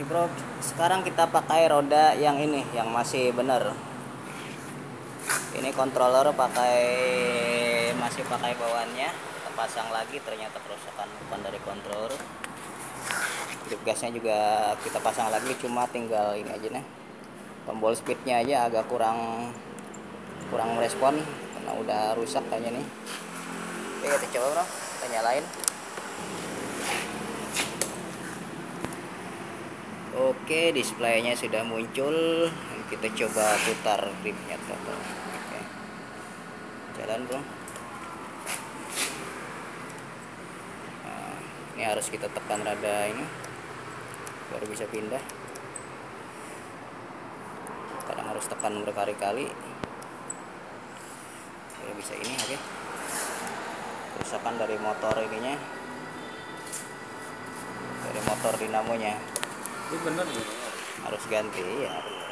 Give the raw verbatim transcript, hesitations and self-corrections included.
Oke bro, sekarang kita pakai roda yang ini, yang masih bener. Ini controller pakai masih pakai bawaannya, kita pasang lagi, ternyata kerusakan bukan dari controller. Grip gasnya juga kita pasang lagi, cuma tinggal ini aja nih, tombol speednya aja agak kurang kurang merespon karena udah rusak kayaknya nih. Oke, kita coba bro, kita nyalain. Oke, displaynya sudah muncul. Kita coba putar gripnya total. Oke, jalan bro. Nah, ini harus kita tekan rada ini baru bisa pindah. Kadang harus tekan berkali-kali baru bisa ini. Oke, kerusakan dari motor ininya, dari motor dinamonya Ini bener ya? harus ganti ya.